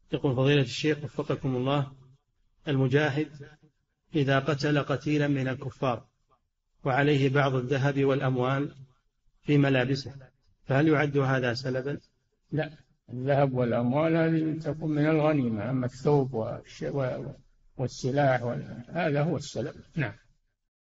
يقول فضيلة الشيخ وفقكم الله، المجاهد إذا قتل قتيلا من الكفار وعليه بعض الذهب والأموال في ملابسه، فهل يعد هذا سلبا؟ لا، الذهب والأموال هذه تكون من الغنيمة، أما الثوب والسلاح هذا هو السلب. نعم.